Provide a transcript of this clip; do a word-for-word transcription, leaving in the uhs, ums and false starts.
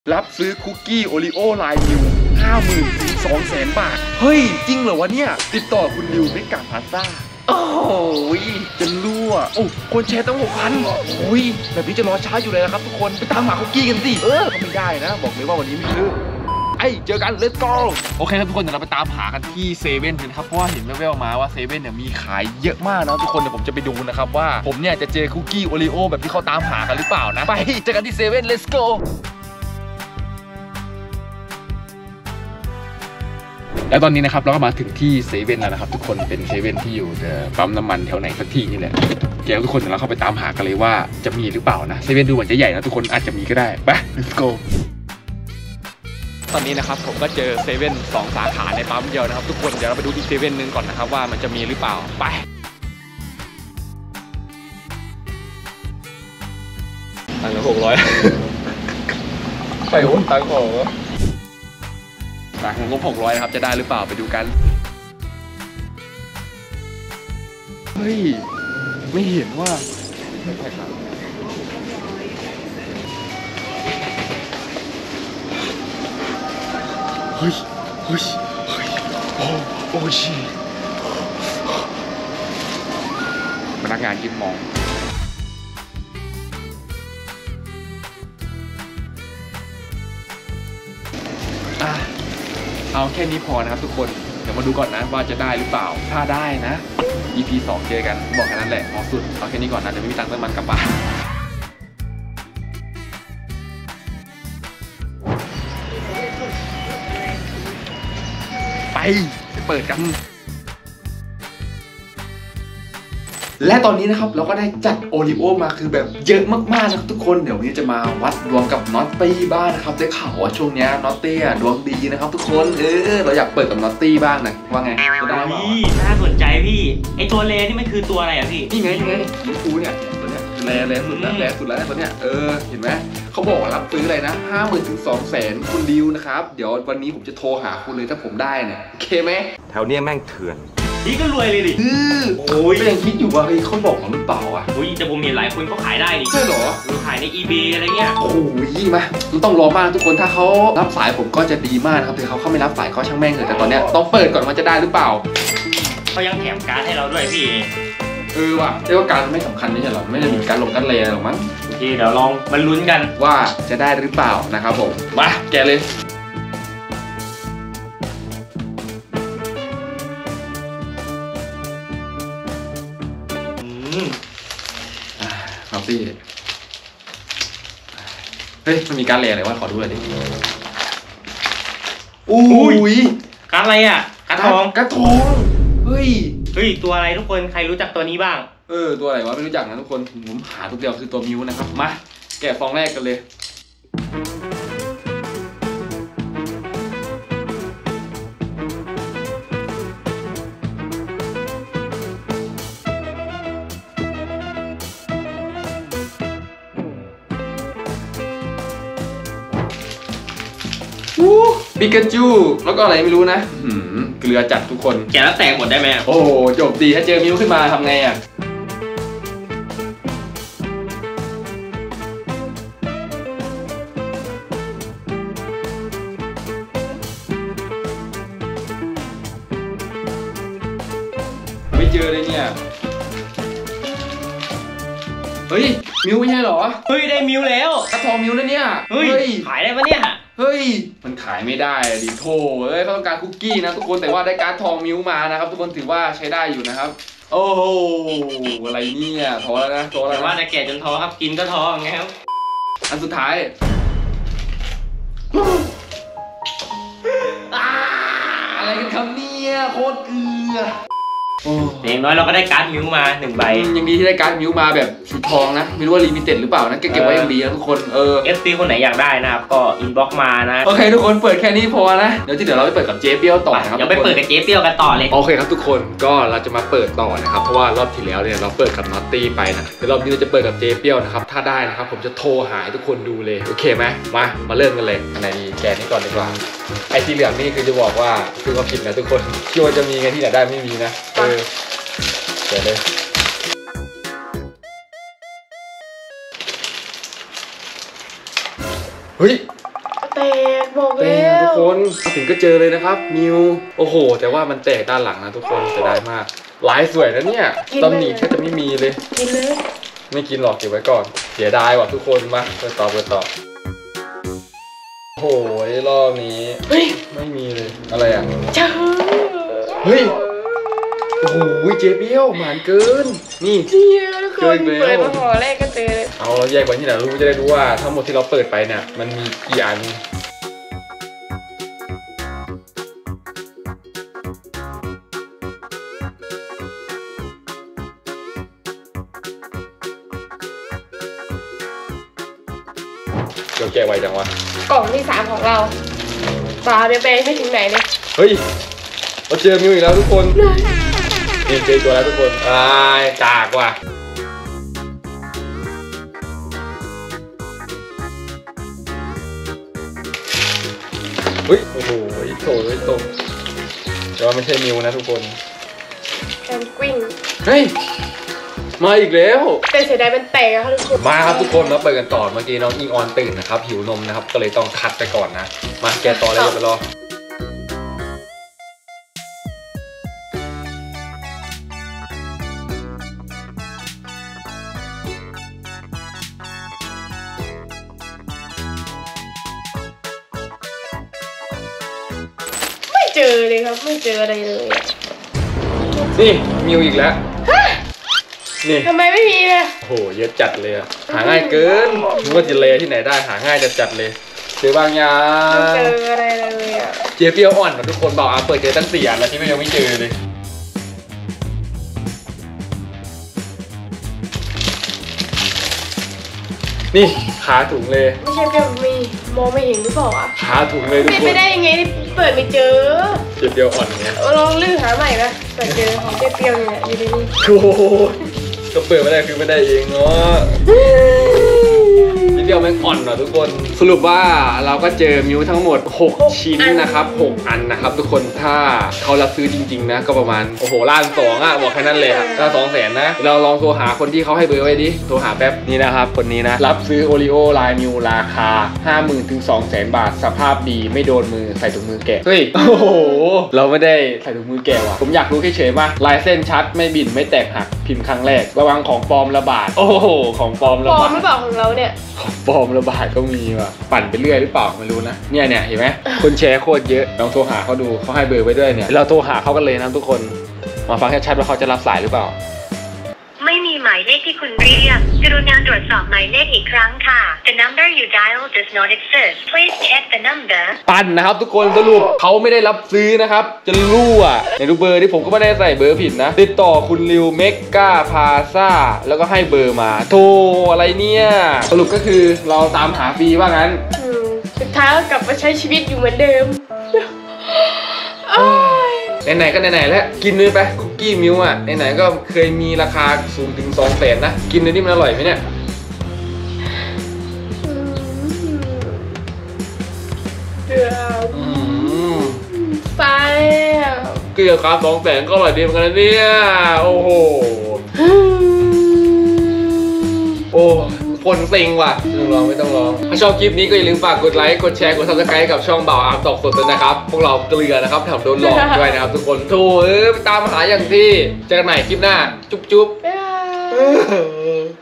รับซื้อคุกกี้โอริโอลายนิว ห้าหมื่น ถึง สองแสน บาทเฮ้ยจริงเหรอวะเนี่ยติดต่อคุณนิวเมกะพาสต้าโอ้ยจะรั่วโอ้คนแชร์ตั้งหกพันโอ้ยแบบนี้จะรอช้าอยู่เลยนะครับทุกคนไปตามหาคุกกี้กันสิเออทำไม่ได้นะบอกเลยว่าวันนี้ไม่ซื้อไอ้เจอกัน let's go โอเคครับทุกคนเดี๋ยวเราไปตามหากันที่เซเว่นนะครับเพราะว่าเห็นแว่วๆมาว่าเซเว่นเนี่ยมีขายเยอะมากนะทุกคนเดี๋ยวผมจะไปดูนะครับว่าผมเนี่ยจะเจอคุกกี้โอริโอแบบที่เขาตามหากันหรือเปล่านะไปเจอกันที่เซเว่น let's goแล้วตอนนี้นะครับเราก็มาถึงที่เซเว่นแล้วนะครับทุกคนเป็นเซเว่นที่อยู่ปั๊มน้ำมันแถวไหนสักที่นี่แหละเดี๋ยวทุกคนเดี๋ยวเราเข้าไปตามหากันเลยว่าจะมีหรือเปล่านะเซเว่นดูเหมือนจะใหญ่นะทุกคนอาจจะมีก็ได้ไป let's go ตอนนี้นะครับผมก็เจอเซเว่นสองสาขาในปั๊มเดียวนะครับทุกคนเดี๋ยวเราไปดูอีกเซเว่นนึงก่อนนะครับว่ามันจะมีหรือเปล่าไปตังค์หกร้อยไปโอนตังค์ของตังค์งบหกร้อยนะครับจะได้หรือเปล่าไปดูกันเฮ้ยไม่เห็นว่าไม่ใช่ครับเฮ้ยเฮ้ยเฮ้ยโอ้โอ้ชีพนักงานยิ้มมองอ่ะเอาแค่นี้พอนะครับทุกคนเดี๋ยวมาดูก่อนนะว่าจะได้หรือเปล่าถ้าได้นะ อี พี สองเจอกันบอกแค่นั้นแหละหมอสุดเอาแค่นี้ก่อนนะเดี๋ยวไม่มีตังค์เติมมันกลับบ้านไปเปิดกันและตอนนี้นะครับเราก็ได้จัดโอริโอมาคือแบบเยอะมากๆนะครับทุกคนเดี๋ยววันนี้จะมาวัดดวงกับน็อตตี้บ้างนะครับได้ข่าวว่าช่วงนี้น็อตตี้ดวงดีนะครับทุกคนเออเราอยากเปิดกับน็อตตี้บ้างนะว่าไงจะได้ไหมพี่น่าสนใจพี่ไอตัวเลนี่มันคือตัวอะไรอ่ะพี่นี่ไงนี่ไงลูกคูเนี่ยตัวเนี้ยแร่แร่สุดแล้วแร่สุดแล้วตัวเนี้ยเออเห็นไหมเขาบอกว่ารับซื้ออะไรนะห้าหมื่นถึงสองแสนคุณดิวนะครับเดี๋ยววันนี้ผมจะโทรหาคุณเลยถ้าผมได้เนี่ยโอเคไหมแถวเนี้ยแม่งเถื่อนนี่ก็รวยเลยดิโอ้ยก็ยังคิดอยู่ว่าเฮ้ยเขาบอกหรือเปล่าอ่ะโอ้ยแต่ผมเห็นหลายคนเขาขายได้นี่ใช่หรอขายใน อี บี อะไรเงี้ยโอ้ยมาต้องรอมากทุกคนถ้าเขารับสายผมก็จะดีมากครับแต่เขาเข้าไม่รับสายก็ช่างแม่งเลยแต่ตอนเนี้ยต้องเปิดก่อนว่าจะได้หรือเปล่าเขายังแถมการ์ดให้เราด้วยพี่เออว่ะเรียกว่าการไม่สำคัญไม่ใช่หรอไม่ได้มีการลงกันเลยหรอกมั้งโอเคเดี๋ยวลองมาลุ้นกันว่าจะได้หรือเปล่านะครับผมมาแกเลยครับพี่เฮ้ยมันมีการเรียนอะไรวะขอดูหน่อยดิอุ้ยการอะไรอ่ะการทองการทองเฮ้ยเฮ้ยตัวอะไรทุกคนใครรู้จักตัวนี้บ้างเออตัวอะไรวะไม่รู้จักนะทุกคนผมหาตัวเดียวคือตัวมิวนะครับมาแกะฟองแรกกันเลยปิกาจูแล้วก็อะไรไม่รู้นะเกลือจัดทุกคนแกะแล้วแตกหมดได้ไหมโอ้จบดีถ้าเจอมิวขึ้นมาทำไงอ่ะไม่เจอเลยเนี่ยเฮ้ยมิวไม่ใช่หรอเฮ้ยได้มิวแล้วกระทองมิวแล้วเนี่ยเฮ้ยขายได้ปะเนี่ยเฮ้ยมันขายไม่ได้ดิโถเอ้ยเขาต้องการคุกกี้นะทุกคนแต่ว่าได้การ์ดทองมิวมานะครับทุกคนถือว่าใช้ได้อยู่นะครับโอ้โหอะไรเนี่ยท้อแล้วนะท้อแล้วแต่ว่าจะแก่จนท้อครับกินก็ท้อไงครับอันสุดท้ายอะไรกันครับเนี่ยโคตรเกลืออย่างน้อยเราก็ได้การ์ดมิวมาหนึ่งใบยังดีที่ได้การ์ดมิวมาแบบสีทองนะไม่รู้ว่าลิมิเต็ดหรือเปล่านะเก็บไว้อย่างดีนะทุกคนเออเอฟ ซี คนไหนอยากได้นะครับก็อินบ็อกซ์มานะโอเคทุกคนเปิดแค่นี้พอนะเดี๋ยวที่เดี๋ยวเราไปเปิดกับเจ๊เปี้ยวต่อนะครับเดี๋ยวไปเปิดกับเจ๊เปี้ยวกันต่อเลยโอเคครับทุกคนก็เราจะมาเปิดต่อนะครับเพราะว่ารอบที่แล้วเนี่ยเราเปิดกับน็อตตี้ไปนะเดี๋ยวรอบนี้เราจะเปิดกับเจ๊เปี้ยวนะครับถ้าได้นะครับผมจะโทรหาทุกคนดูเลยโอเคไหมมามาเริ่มกันเลยในแกนนี้ก่อนดีกว่าไอ้ที่เหลืองนี่คือจะบอกว่าคือความผิดนะทุกคนคิดว่าจะมีไงที่ไหนได้ไม่มีนะเออเดี๋ยวเลยเฮ้ยกบอกแตแล้กทุกวคนมาถึงก็เจอเลยนะครับมิวโอ้โหแต่ว่ามันแตกด้านหลังนะทุกคนเสียดายมากลายสวยนะเนี่ยตำหนิก็จะไม่มีเลยกินเลยไม่กินหรอกเก็บไว้ก่อนเสียดายว่ะทุกคนมาเปิดต่อเปิดต่อโอ้โหรอบนี้เฮ้ยไม่มีเลยอะไรอ่ะเจ้าเฮ้ยโอ้โหเจ๊เปี้ยวหมานเกินนี่เนี่ยทุกคเจอน อีกแล้วเปิดมาห่อแรกก็เจอเลยเอาเราแยกไว้ที่ไหนรู้จะได้รู้ว่าทั้งหมดที่เราเปิดไปเนี่ยมันมีกี่อันเดี๋ยวแกะไว้จังวะกล่องที่สามของเราตาเดี๋ยวไปให้ถึงไหนเลยเฮ้ยเราเจอมิวอีกแล้วทุกคนนี่เจอตัวแล้วทุกคนอายกากว่ะเฮ้ยโอ้โหโถยตกแต่ว่าไม่ใช่มิวนะทุกคนแอนกวินเฮ้ยมาอีกแล้วแต่เสียดายมันแตกอะค่ะทุกคนมาครับทุกคนมาเปิดกันต่อเมื่อกี้น้องอิงออนตื่นนะครับหิวนมนะครับก็เลยต้องคัดไปก่อนนะมาแกะต่อเลยอย่าไปรอไม่เจอเลยครับไม่เจออะไรเลยอะนี่มิวอีกแล้วนี่ทำไมไม่มีเลยโหเยอะจัดเลยอะหาง่ายเกินนึกว่าจะเลที่ไหนได้หาง่ายจัดจัดเลยเจอบางอยาไม่เจงออะไรเลยอะเจี๊ยบเปรี้ยวอ่อนนะทุกคนบอกอ่ะเปิดเจอตั้งสี่อันแล้วที่ไม่ยังไม่เจอเลยนี่ขาถุงเลยไม่ใช่เปรี้ยวมีมองไม่เห็นหรือเปล่าอะขาถุงเลยทุกเป็นคไปนได้ยังไงที่เปิดไม่เจอเจี๊ยบเปรี้ยวอ่อนเนี่ยลองลื้อหาใหม่นะเปิดเจอของเปรี้ยวๆเนี่ยอยู่ในนี้โอ้โหก็เปิดไม่ได้คือไม่ได้เองเนาะนิดเดียวแม่งอ่อนหน่อยทุกคนสรุปว่าเราก็เจอมิวทั้งหมดหกชิ้นนะครับหกอันนะครับทุกคนถ้าเขารับซื้อจริงๆนะก็ประมาณโอ้โหล้านสองอ่ะบอกแค่นั้นเลยอะล้านสองแสนนะเราลองโทรหาคนที่เขาให้เบอร์ไว้ดิโทรหาแป๊บนี่นะครับคนนี้นะรับซื้อโอริโอลายมิวราคา ห้าหมื่นถึงสองแสน บาทสภาพดีไม่โดนมือใส่ถุงมือแกะเฮ้ยโอ้โหเราไม่ได้ใส่ถุงมือแกะว่ะผมอยากรู้เฉยๆว่าลายเส้นชัดไม่บิ่นไม่แตกหักพิมพ์ครั้งแรกระวังของปลอมระบาดโอ้โหของปลอมประลอมบาดไม่บอกของเราเนี่ยของปลอมระบาดก็มีว่ะปั่นไปเรื่อยหรือเปล่าไม่รู้นะเนี่ยเนี่ยเห็นไหมคนแชร์โคตรเยอะลองโทรหาเขาดูเขาให้เบอร์ไว้ด้วยเนี่ยเราโทรหาเขากันเลยนะทุกคนมาฟังชัดๆว่าเขาจะรับสายหรือเปล่าไม่มีหมายเลขที่คุณเรียกกรุณาตรวจสอบหมายเลขอีกครั้งค่ะ The number you dial does not exist Please check the number ปั่นนะครับทุกคนสรุปเขาไม่ได้รับซื้อนะครับจะรั่วในดูเบอร์ที่ผมก็ไม่ได้ใส่เบอร์ผิดนะติดต่อคุณริวเมกกาพาซ่าแล้วก็ให้เบอร์มาโทรอะไรเนี่ยสรุปก็คือเราตามหาฟรีว่างั้นอืมสุดท้ายก็กลับมาใช้ชีวิตอยู่เหมือนเดิมอ้ายไหนๆก็ไหนๆแล้วกินเลยไปคุกกี้มิวอ่ะไหนๆก็เคยมีราคาสูงถึงสองแสนนะกินเลยนี่มันอร่อยไหมเนี่ยอืมเดือดอืมไปอะเกี่ยวกับสองแสนก็อร่อยดีเหมือนกันนะเนี่ยโอ้โหโอ้คนเซ็งว่ะไม่ต้องลองไม่ต้องลองถ้าชอบคลิปนี้ก็อย่าลืมฝากกดไลค์กดแชร์กดซับสไครต์กับช่องบ่าวอาร์มตอกสดด้วยนะครับพวกเราเกลือนะครับทำโดนหลอกด้วยนะครับทุกคนโธ่เอ้ยไปตามหาอย่างที่เจอกันใหม่คลิปหน้าจุ๊บจุ๊บบ๊ายบาย